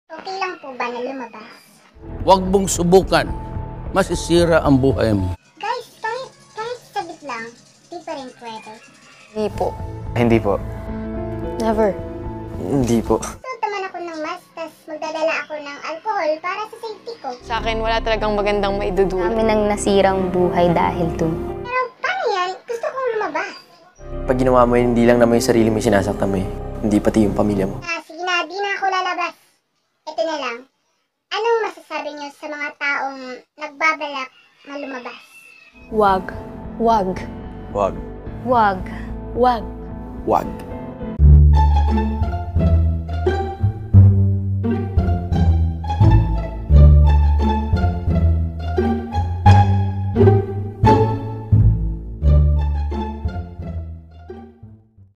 Okay lang po ba na lumabas? Huwag mong subukan. Masisira ang buhay mo. Guys, kahit sabit lang, di pa rin pwede. Hindi po. Hindi po. Never. Hindi po. Suot naman ako ng mask, tas magdadala ako ng alcohol para sa safety ko. Sa akin, wala talagang magandang maidudulot. Kami nang nasirang buhay dahil dun. Pero paano yan? Gusto kong lumabas. Pag ginawa mo yun, hindi lang naman yung sarili mo yung sinasaktan mo eh. Hindi pati yung pamilya mo. Sige na, di na ako lalabas. Ito na lang. Anong masasabi niyo sa mga taong nagbabalak na lumabas? Wag. Wag. Wag. Wag. Wag. Wag.